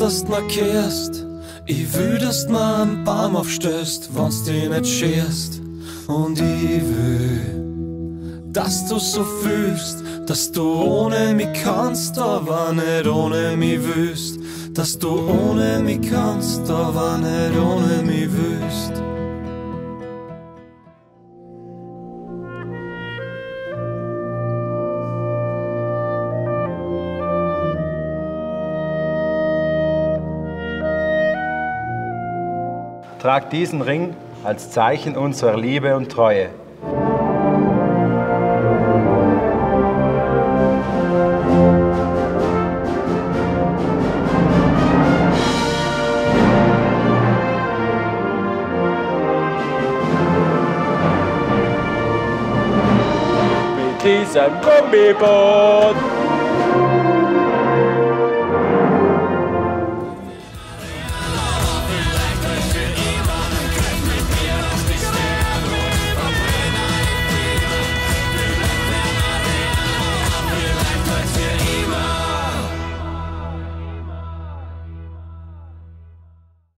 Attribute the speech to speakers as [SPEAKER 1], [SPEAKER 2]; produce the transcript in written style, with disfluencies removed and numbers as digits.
[SPEAKER 1] dass du mir kehrst. Ich will, dass du mir einen Baum aufstößt, wenn's dich nicht scherst. Und ich will, dass du so fühlst, dass du ohne mich kannst, aber nicht ohne mich willst. Dass du ohne mich kannst, aber nicht ohne mich willst.
[SPEAKER 2] Trag diesen Ring als Zeichen unserer Liebe und Treue.
[SPEAKER 3] Mit diesem Gummiband